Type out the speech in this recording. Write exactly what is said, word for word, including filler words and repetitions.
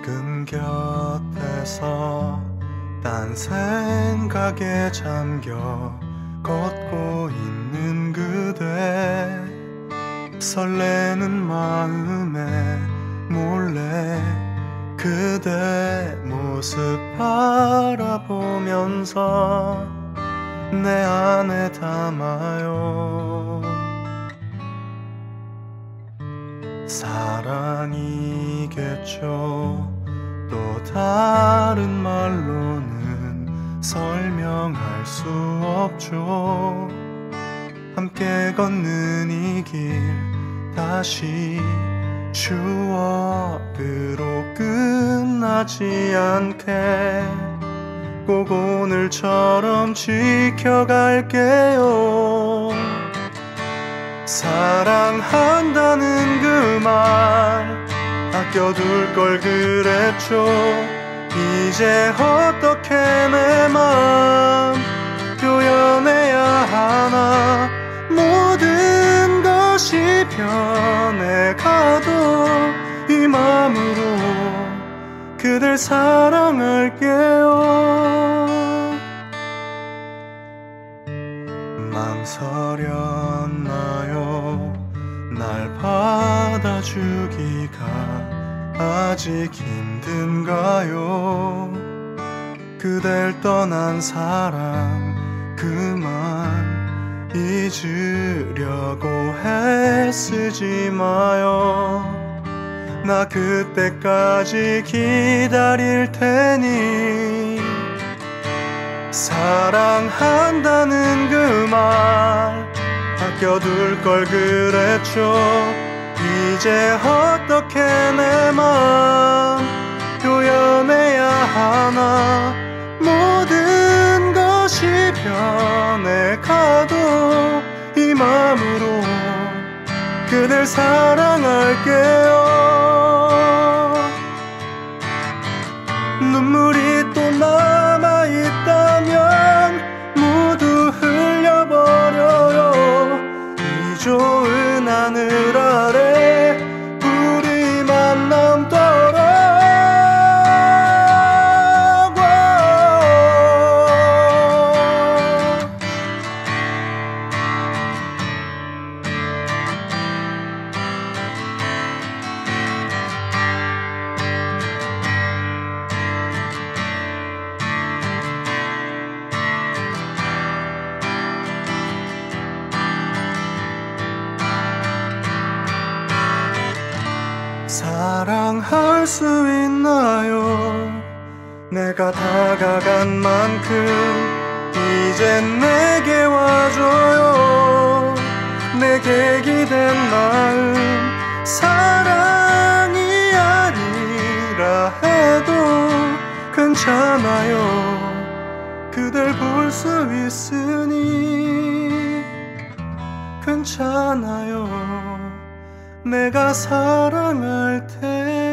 지금 곁에서 딴 생각에 잠겨 걷고 있는 그대, 설레는 마음에 몰래 그대 모습 바라보면서 내 안에 담아요. 사랑이겠죠. 또 다른 말로는 설명할 수 없죠. 함께 걷는 이 길 다시 추억으로 끝나지 않게 꼭 오늘처럼 지켜갈게요. 사랑한다는 그 말 아껴둘 걸 그랬죠. 이제 어떻게 내 맘 표현해야 하나. 모든 것이 변해가도 이 맘으로 그댈 사랑할게요. 망설였나요? 날 받아주기가 아직 힘든가요? 그댈 떠난 사랑 그만 잊으려고 애쓰지 마요. 나 그때까지 기다릴 테니. 사랑한다는 그 말 아껴둘 걸 그랬죠. 이제 어떻게 내 맘 표현해야 하나. 모든 것이 변해가도 이 맘으로 그댈 사랑할게요. 눈물이 또 남아있다면 모두 흘려버려요. 이 좋은 하늘 아래 우리만 남도록. 사랑할 수 있나요? 내가 다가간 만큼 이젠 내게 와줘요. 내게 기댄 마음 사랑이 아니라 해도 괜찮아요. 그댈 볼 수 있으니 괜찮아요. 내가 사랑할 테